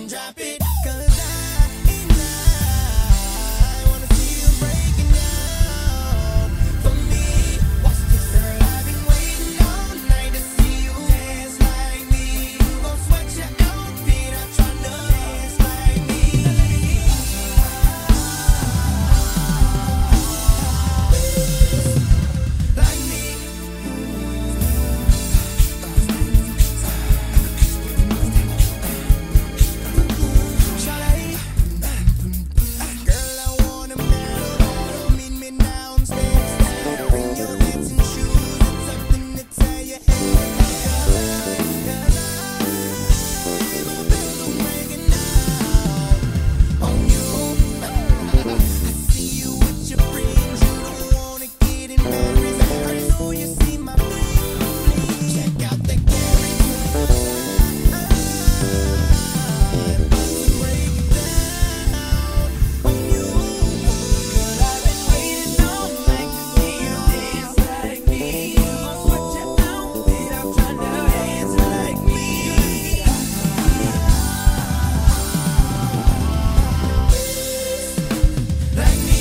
drop it, 'cause I wanna see you breaking down. For me, watch this, girl, I've been waiting all night to see you dance like me. You gon' sweat your outfit out trying to dance like me. Like me. Girl, I want a medal. Meet me downstairs. Bring your dancing shoes and something to tie your hair. 'Cause I gon' feel them breaking down on you. I see you with your friends. You don't wanna get embarrassed. I know you see my face. Check out the carriage. Break it down on you. Girl, I've been waiting all night to see you dance like me. You gon' sweat your outfit out trying to dance like me. Like me.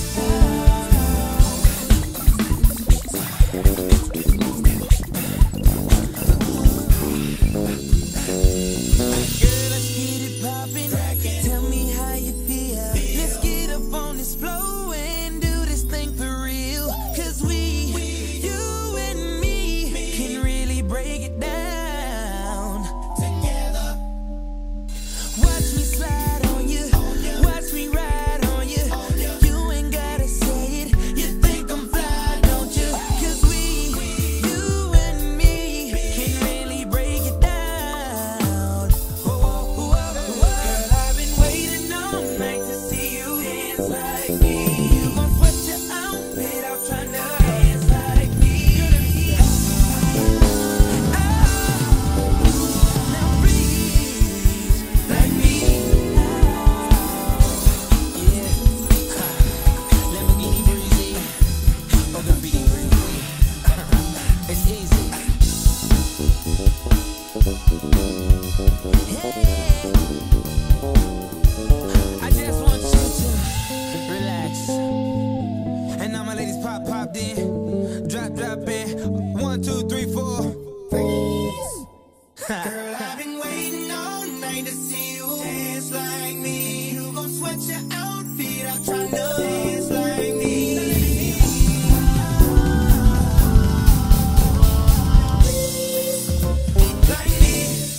Girl, let's get it poppin'. Tell me how you feel. Let's get up on this floor and do this thing for real. 'Cause you and me can really break it down together. Watch me slide on you. Watch me ride on you. You ain't gotta say it. You think I'm fly, don't you? 'Cause you and me can really break it down. Girl, I've been waiting all night to see you dance like me. You gon' sweat your outfit out trying to dance like me. Now breathe like me. Yeah. Lamborghini breezy. Oh, graffiti breezy. It's easy. I just want you to relax. And now my ladies pop in. Drop in. 1, 2, 3, 4. Freeze. Girl, I've been waiting all night to see you dance like me. You gon' sweat your outfit out trying to dance like me. Like me.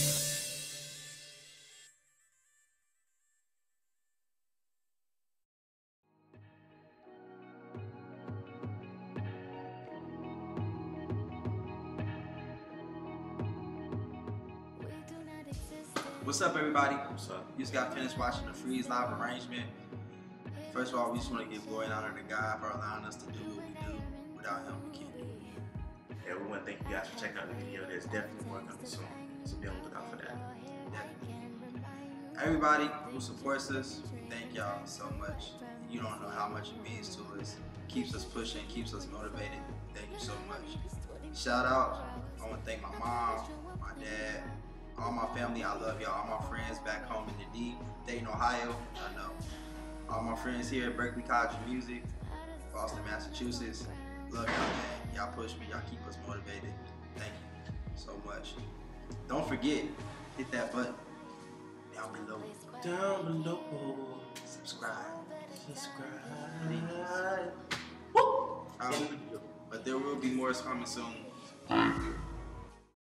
What's up, everybody? What's up? You just got finished watching the Freeze live arrangement. First of all, we just want to give glory and honor to God for allowing us to do what we do. Without Him, we can't do it. Yeah, we want to thank you guys for checking out the video. There's definitely more coming soon, so be on the lookout for that. Definitely. Everybody who supports us, thank y'all so much. You don't know how much it means to us. Keeps us pushing, keeps us motivated. Thank you so much. Shout out, I want to thank my mom, my dad, all my family. I love y'all. All my friends back home in the D, Dayton, Ohio. I know. All my friends here at Berkeley College of Music, Boston, Massachusetts. Love y'all, man. Y'all push me. Y'all keep us motivated. Thank you so much. Don't forget, hit that button down below. Down below. Subscribe. Subscribe. Woo! But there will be more coming soon.